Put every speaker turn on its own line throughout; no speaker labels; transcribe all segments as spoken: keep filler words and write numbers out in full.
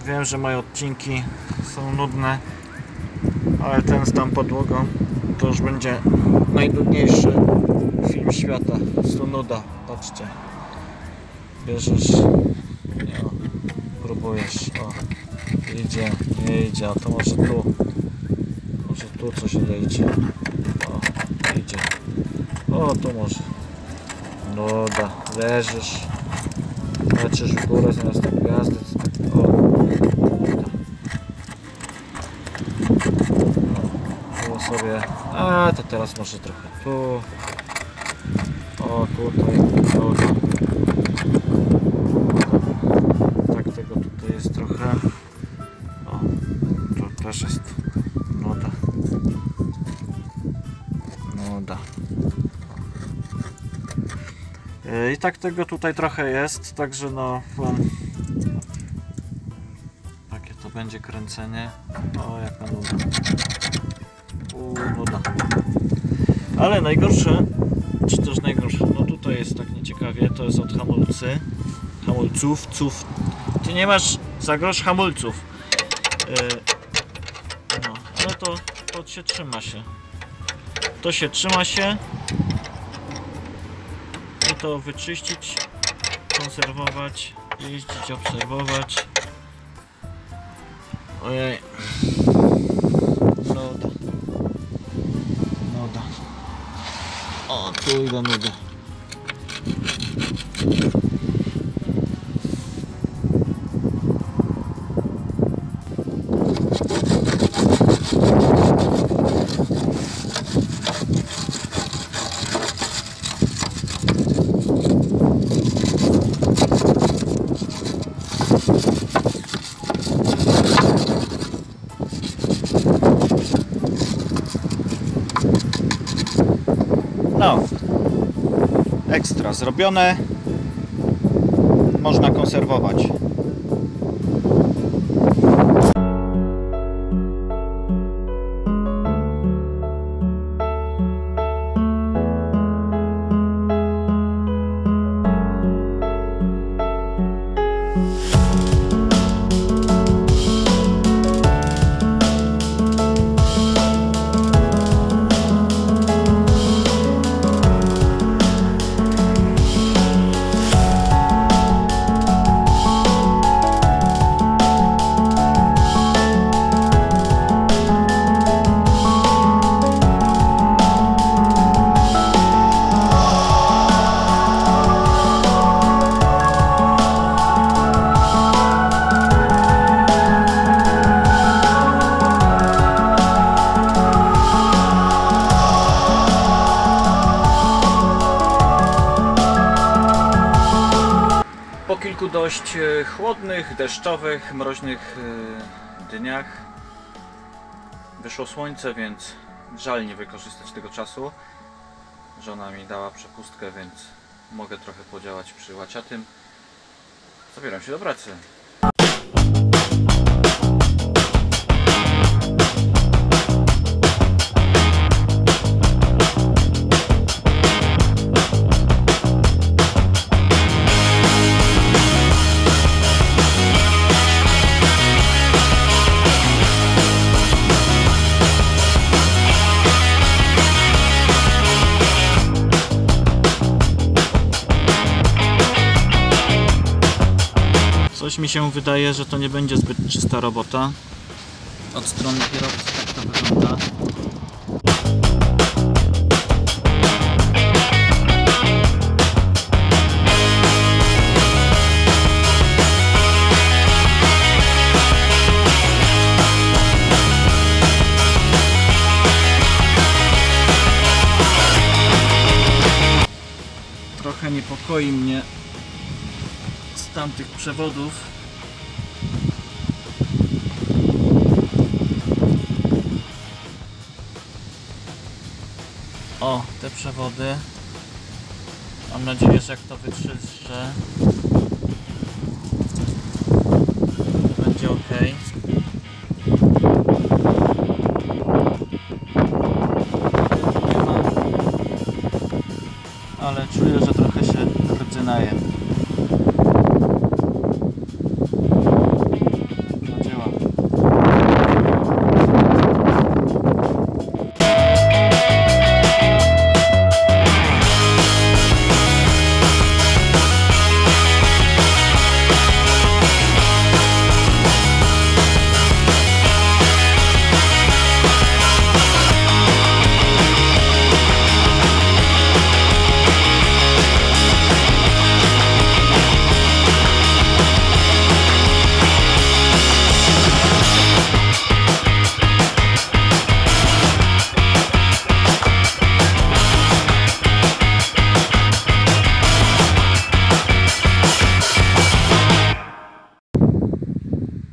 Wiem, że moje odcinki są nudne, ale ten z tam podłogą to już będzie najnudniejszy film świata. To nuda, patrzcie. Bierzesz, no, próbujesz, o, idzie, nie idzie, a to może tu, może tu coś odejdzie, o, idzie, o, tu może, nuda, leżysz, patrzysz w górę zamiast na gwiazdy, o, nuda. Tu sobie, a to teraz może trochę tu, o, tutaj, nuda. Tak, tego tutaj jest trochę. O, tu też jest nuda. Nuda. I tak tego tutaj trochę jest, także no takie to będzie kręcenie. O, jaka nuda. U, nuda. Ale najgorsze, czy też najgorsze, no tutaj jest tak nieciekawie, to jest od hamulcy. Hamulców, ców. Ty nie masz za grosz hamulców. Yy, no, ale to, to się trzyma się. To się trzyma się. I to wyczyścić, konserwować, jeździć, obserwować. Ojej. Nuda. Nuda. O, tu ile nudy. No, ekstra zrobione, można konserwować. Po kilku dość chłodnych, deszczowych, mroźnych dniach wyszło słońce, więc żal nie wykorzystać tego czasu. Żona mi dała przepustkę, więc mogę trochę podziałać przy łaciatym. Zabieram się do pracy. Coś mi się wydaje, że to nie będzie zbyt czysta robota. Od strony kierowcy tak to wygląda. Trochę niepokoi mnie z tamtych przewodów. O, te przewody. Mam nadzieję, że jak to wyczyszczę, to będzie ok. Ale czuję, że trochę się rdzynaje.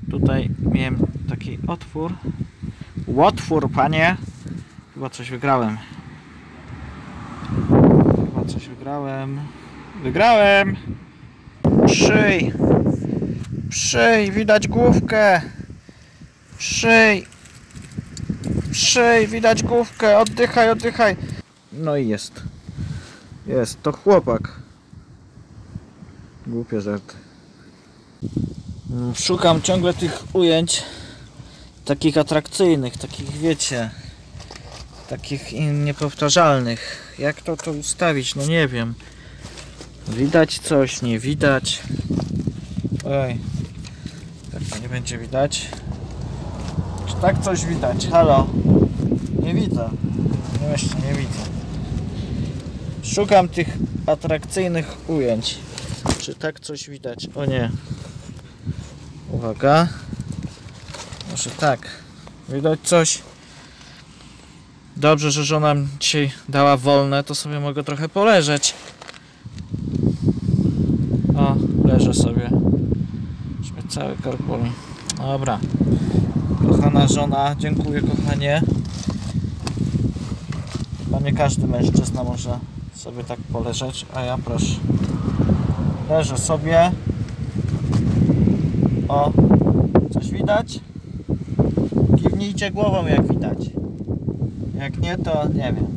Tutaj miałem taki otwór. Łotwór, panie! Chyba coś wygrałem. Chyba coś wygrałem. Wygrałem! Przyj! Przyj! Widać główkę! Przyj! Przyj! Widać główkę! Oddychaj, oddychaj! No i jest. Jest, to chłopak. Głupie żarty. Szukam ciągle tych ujęć takich atrakcyjnych, takich wiecie, takich niepowtarzalnych. Jak to to ustawić? No nie wiem. Widać coś, nie widać. Oj, tak to nie będzie widać. Czy tak coś widać? Halo? Nie widzę. No jeszcze nie widzę. Szukam tych atrakcyjnych ujęć. Czy tak coś widać? O nie. Uwaga. Może tak. Widać coś. Dobrze, że żona mi dzisiaj dała wolne, to sobie mogę trochę poleżeć. O, leżę sobie. Już mnie cały kark boli. Dobra. Kochana żona, dziękuję kochanie. Chyba nie każdy mężczyzna może sobie tak poleżeć, a ja proszę. Leżę sobie. O, coś widać? Kiwnijcie głową jak widać. Jak nie, to nie wiem.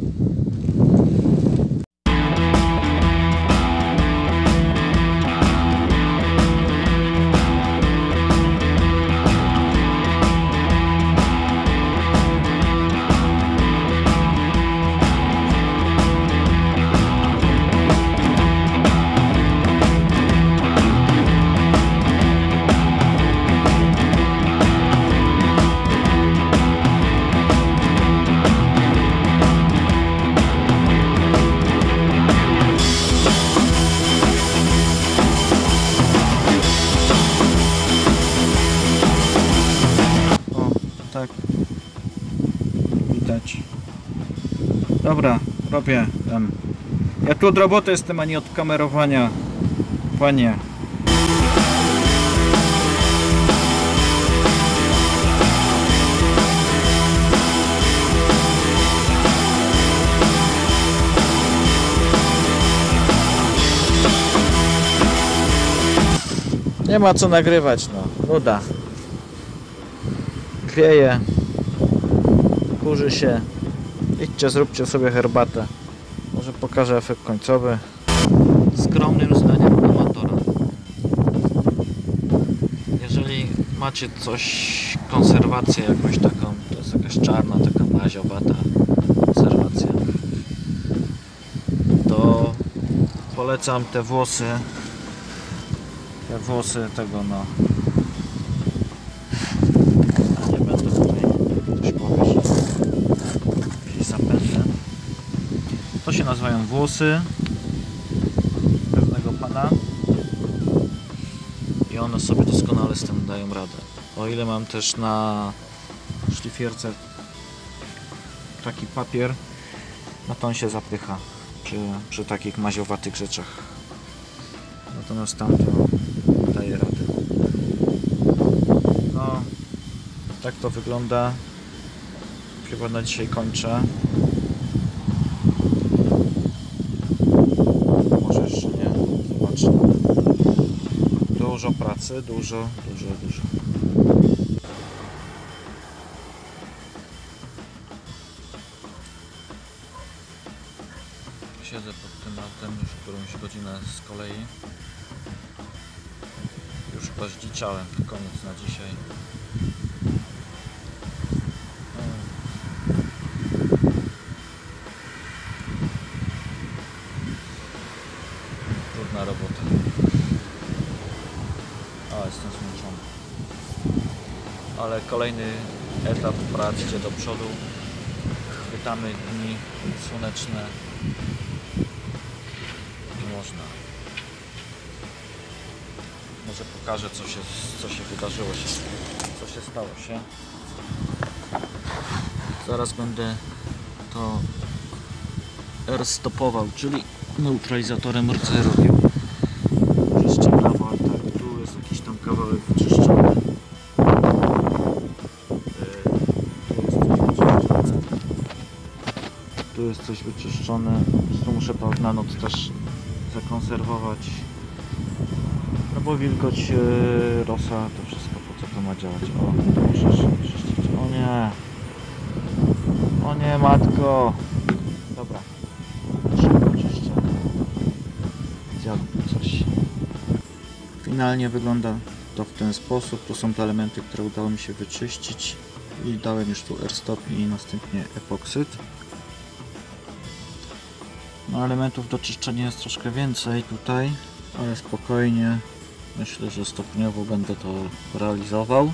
Tak widać. Dobra, robię tam. Ja tu od roboty jestem, a nie od kamerowania. Panie. Nie ma co nagrywać, no. Nuda. Wieje, kurzy się. Idźcie, zróbcie sobie herbatę. Może pokażę efekt końcowy. Skromnym zdaniem amatora. Jeżeli macie coś, konserwację jakąś taką, to jest jakaś czarna, taka maziowata konserwacja, to polecam te włosy, te włosy tego no. To się nazywają włosy pewnego pana i one sobie doskonale z tym dają radę. O ile mam też na szlifierce taki papier, no to on się zapycha przy, przy takich maziowatych rzeczach. Natomiast tamto daje radę. No, tak to wygląda. Chyba na dzisiaj kończę. Dużo pracy, dużo, dużo, dużo. Siedzę pod tym autem już którąś godzinę z kolei. Już chyba zdziczałem, koniec na dzisiaj. Trudna robota. O, jestem zmęczony. Ale kolejny etap prac idzie do przodu. Chwytamy dni słoneczne. Nie można. Może pokażę co się, co się wydarzyło, się, co się stało się. Zaraz będę to R-stopował, czyli neutralizatorem rdzy robił. Czyszczę prawo, ale tak, tu jest jakiś tam kawałek wyczyszczony. tu jest coś wyczyszczone. Tu muszę to na noc też zakonserwować. No bo wilgoć, yy, rosa, to wszystko po co to ma działać. O, to muszę czyścić. O nie. O nie, matko. Dobra. Szybko czyszczę. Zjadł coś. Finalnie wygląda to w ten sposób. To są te elementy, które udało mi się wyczyścić. I dałem już tu airstop i następnie epoksyt. No, elementów do czyszczenia jest troszkę więcej tutaj, ale spokojnie. Myślę, że stopniowo będę to realizował.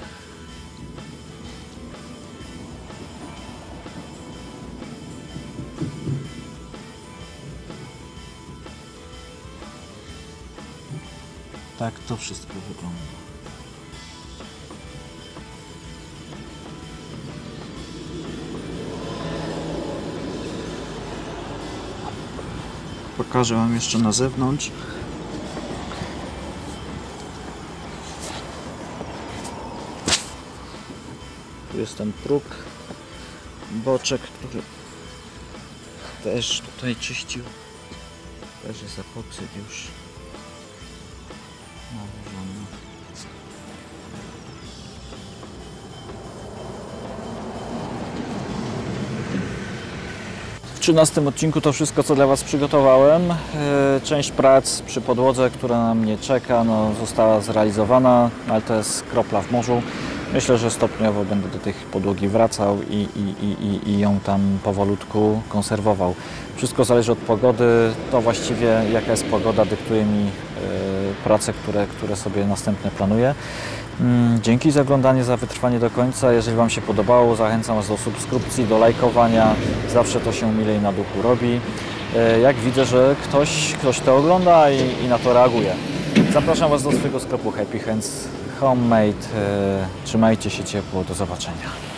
Tak to wszystko wygląda. Pokażę Wam jeszcze na zewnątrz. Tu jest ten próg, boczek, który też tutaj czyścił. Też jest epoksyt już nałożony. W trzynastym odcinku to wszystko, co dla Was przygotowałem. Część prac przy podłodze, która na mnie czeka, no, została zrealizowana, ale to jest kropla w morzu. Myślę, że stopniowo będę do tych podłogi wracał i, i, i, i ją tam powolutku konserwował. Wszystko zależy od pogody. To właściwie jaka jest pogoda dyktuje mi y, prace, które, które sobie następne planuję. Dzięki za oglądanie, za wytrwanie do końca. Jeżeli Wam się podobało, zachęcam Was do subskrypcji, do lajkowania. Zawsze to się milej na duchu robi. Jak widzę, że ktoś, ktoś to ogląda i, i na to reaguje. Zapraszam Was do swojego sklepu Happy Hands Homemade. Trzymajcie się ciepło. Do zobaczenia.